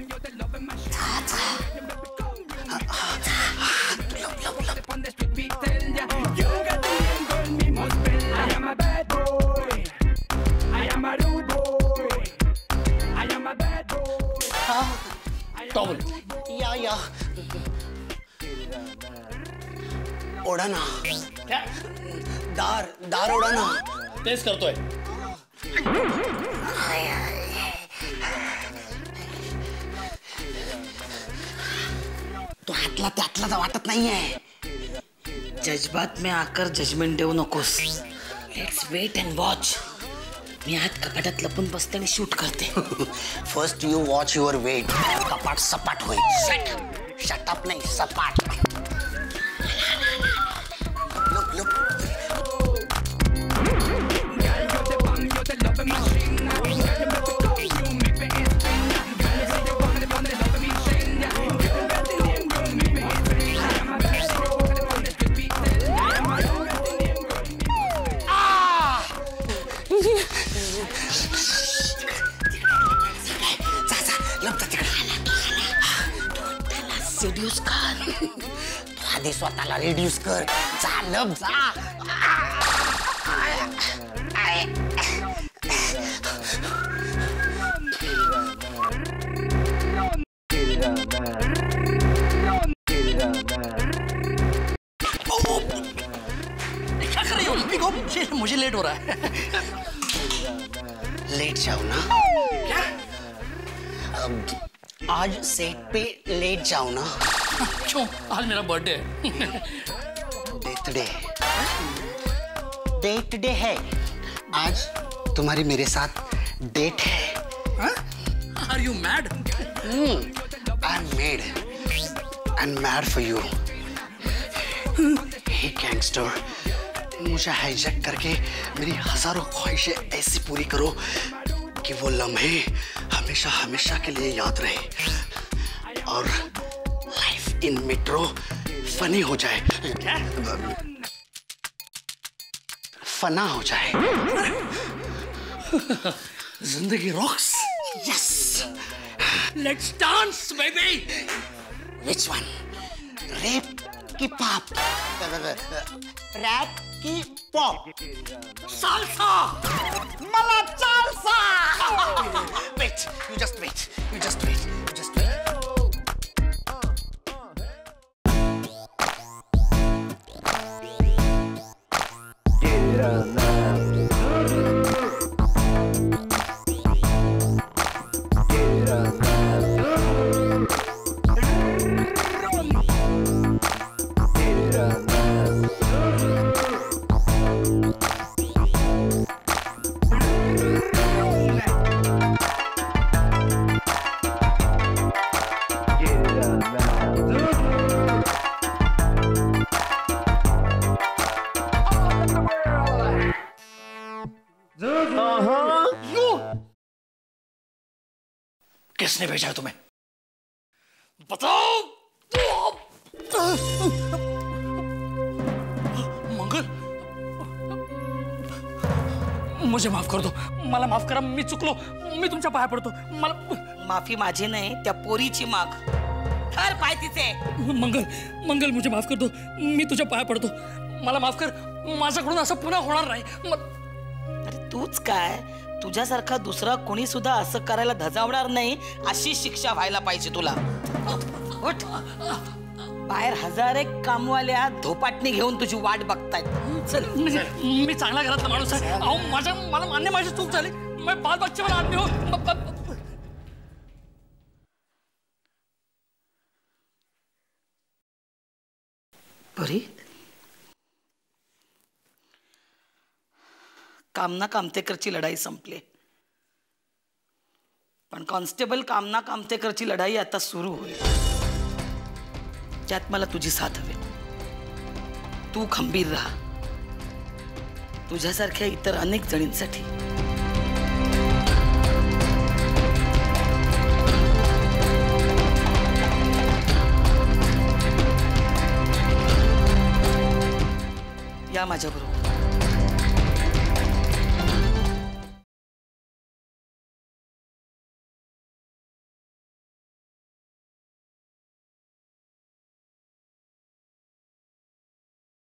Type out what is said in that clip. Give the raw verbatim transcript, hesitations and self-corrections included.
Towel या या ओढा ना. क्या? दार दार ओढा ना. तेच करतोय. तो हातला त्यातला वाटत नाहीये. जज्बात में आकर जजमेंट देऊ नकोस. Let's wait and watch. मी आत कपाटात लपून बसते आणि शूट करते. First you watch your weight. कपाट सपाट होईल. शट शटअप नाही सपाट. Look look. रिड्यूस कर. तू आधी स्वतःला रिड्यूस कर. जा लब जा. क्या कर रही हो? मुझे लेट हो रहा है. लेट जाओ ना. क्या? आज सेट पे लेट जाओ ना. क्यों? आज मेरा बर्थडे है. Date day. डेट डे है आज. तुम्हारी मेरे साथ डेट है. Are you mad? I am made and mad for you. Hey gangster, मुझे हाईजैक करके मेरी हजारों ख्वाहिशें ऐसी पूरी करो कि वो लम्हे हमेशा हमेशा के लिए याद रहे और लाइफ इन मेट्रो फनी हो जाए. क्या? फना हो जाए. जिंदगी rocks. Yes. Let's dance baby. Which one? Rap की पॉप? रैप की पॉप? साल्सा. मला चालसा. Wait, you just wait. You just wait. You just wait. Get it on now. Get it on now. Get it on now. किसने भेजा है तुम्हें? बताओ. मंगल, मुझे माफ कर दो. मला माफ करा. मी चुकलो. मी तुमच्या पाया पडतो. मला माफी माझी नाही, त्या पोरीची माग. कर पाय तिचे. मंगल, मंगल मुझे माफ कर दो. मी तुझ्या पाया पडतो. मला माफ कर. माझ्याकडून असं पुन्हा होणार नाही. अरे तूच काय, तुझ्यासारखा दुसरा कोणी सुद्धा असं करायला धजावणार नाही अशी शिक्षा व्हायला पाहिजे तुला. उठ. बाहेर हजार एक कामवाल्या धोपाटणी घेऊन तुझी वाट बघतायत. चल. मी चांगल्या घरातला माणूस आहे. अहो माझ्या मला मान्य माझी चूक झाली. मैं बाल बच्चे वाला आदमी हूं. परी, कामना कामतेकरची लढाई संपली, पण कॉन्स्टेबल कामना कामतेकरची लढाई आता सुरू होईल. त्यात मला तुझी साथ हवी. तू खंबीर राहा. तुझ्यासारख्या इतर अनेक जणींसाठी. या माझ्याबरोबर.